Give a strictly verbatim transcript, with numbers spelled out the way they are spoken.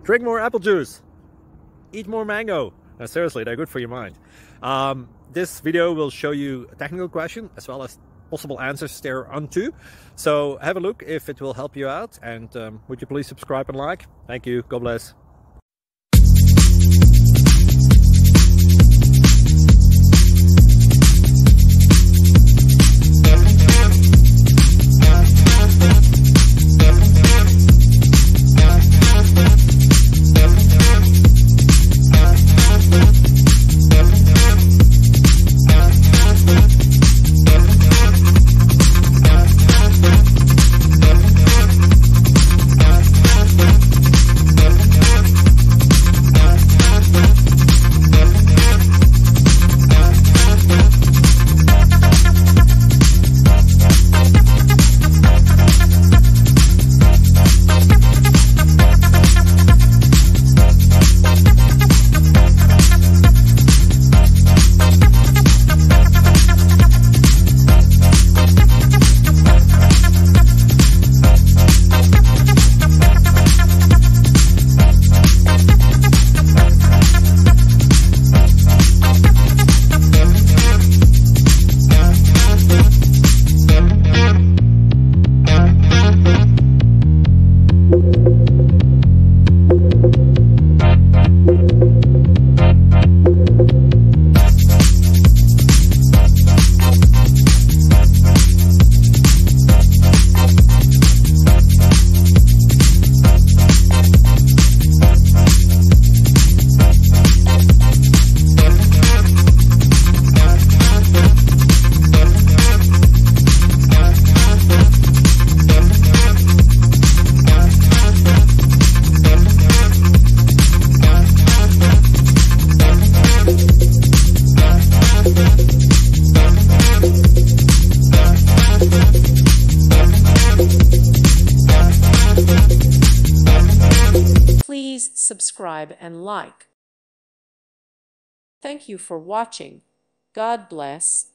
drink more apple juice, eat more mango. No, seriously, they're good for your mind. Um, this video will show you a technical question as well as possible answers thereunto. So have a look if it will help you out, and um, would you please subscribe and like? Thank you. God bless. Please subscribe and like. Thank you for watching. God bless.